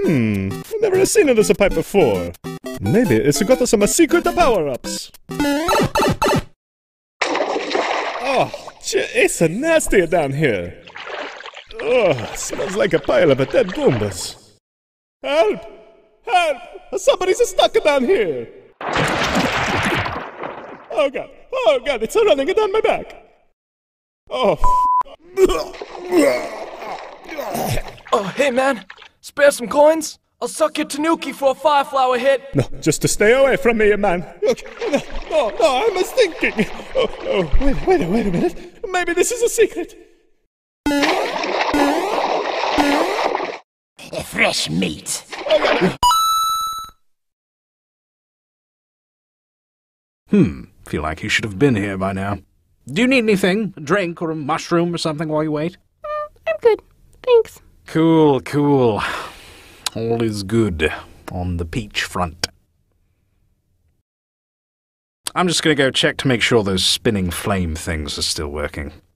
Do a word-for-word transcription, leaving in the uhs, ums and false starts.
Hmm, I've never seen it as a pipe before. Maybe it's got some secret power-ups. Oh, it's nasty down here. Oh, smells like a pile of dead goombas. Help! Help! Somebody's stuck down here! Oh god, oh god, it's running down my back! Oh, Oh, hey man, spare some coins? I'll suck your tanuki for a five flower hit. no, just to stay away from me, man. Okay, no, no, no, I was thinking. Oh, oh, wait, wait, wait a minute. Maybe this is a secret. Fresh meat. Oh god. Hmm, feel like you should have been here by now. Do you need anything? A drink or a mushroom or something while you wait? Mm, I'm good. Thanks. Cool, cool. All is good on the peach front. I'm just gonna go check to make sure those spinning flame things are still working.